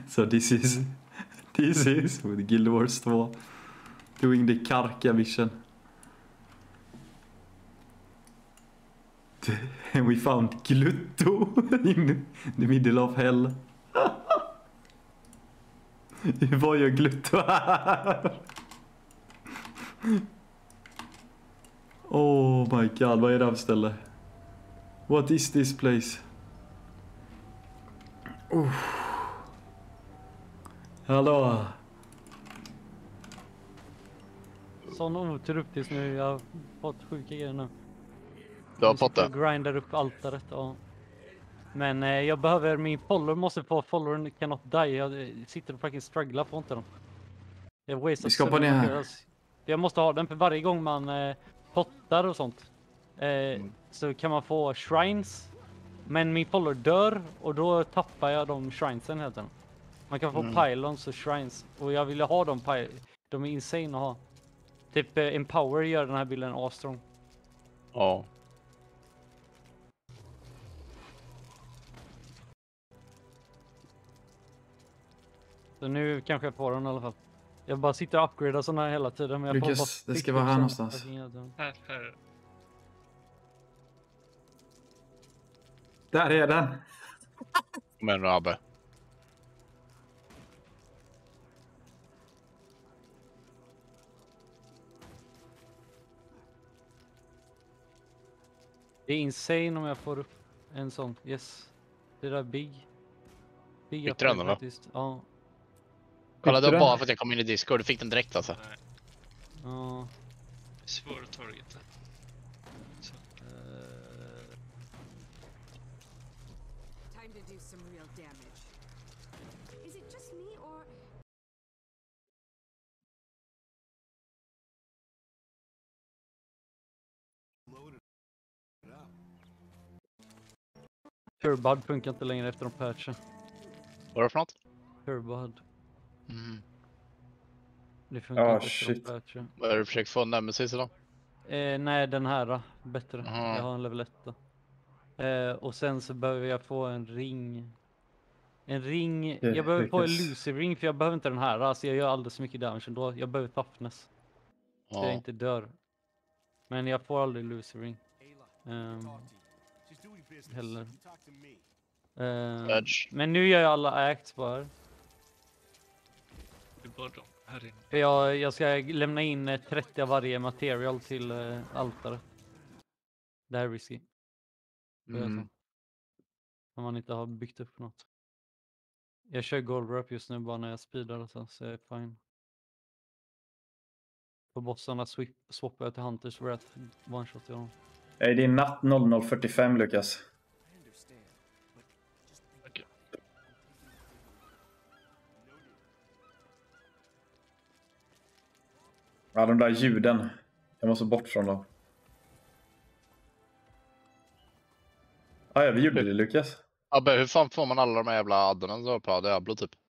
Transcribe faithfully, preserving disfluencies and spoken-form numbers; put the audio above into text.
So this is this is with Guild Wars two doing the Karka vision. And we found Glutto in the middle of hell. Vad gör Glutto här? Oh my god, vad är det här för ställe? What is this place? Oh. Hallå. Sån otur upp tills nu. Jag har fått sjuka grejer nu. Du har fått det? Jag grindar upp altaret. Ja. Men eh, jag behöver, min follower måste få followern cannot die. Jag sitter och faktiskt strugglar på inte dem. Jag Vi ska på det här. Jag måste ha den för varje gång man eh, pottar och sånt. Eh, Mm. Så kan man få shrines. Men min follower dör och då tappar jag de shrinesen helt enkelt. Man kan få Mm. pylons och shrines. Och jag ville ha dem, de är insane att ha. Typ eh, Empower gör den här bilden asstrong. Ja. Så nu kanske jag får den i alla fall. Jag bara sitter och upgradar sådana här hela tiden. Men jag får Lukas, bara det ska vara här någonstans. Här, här. Där är den. Kom igen nu, Abbe. Det är insane om jag får upp en sån. Yes. Det där big. Big Fick du den, eller? faktiskt. Ja. Kolla, Fick det du var den? bara för att jag kom in i Discord. Du fick den direkt alltså. Nej, Ja. svår att targeta. Så. eh, Time to do some real damage. Is it just me or Turbod funkar inte längre efter de patchen. Vad är det för något? Turbod. Mm. Det funkar Ah, inte efter shit. de patchen. Vad är det du försökt få Nemesis idag? Eh, nej, den här då. Bättre. Aha. Jag har en level ett då. Eh, och sen så behöver jag få en ring. En ring. Det Jag behöver få en lyckas. Lucy ring för jag behöver inte den här. Alltså jag gör alldeles för mycket damage ändå. Jag behöver toughness. Så jag Ja. inte dör. Men jag får aldrig Lucy ring. Um, heller. Eh, Edge. men nu gör jag alla acts bara. Det är bara de här inne. För jag, jag ska lämna in eh, trettio av varje material till eh, altaret. Det här är risky. Mm. Om man inte har byggt upp något. Jag kör gold wrap just nu bara när jag speedar och så, så jag är fine. På bossarna swip, swappar jag till Hunters för att one-shot jag dem. Nej, det är natt noll noll fyrtiofem, Lukas. Okej. Ja, de där ljuden. Jag måste bort från dem. Ah, ja, vi gjorde det, Lukas. Abbe, hur fan får man alla de här jävla adderna så på Diablo typ?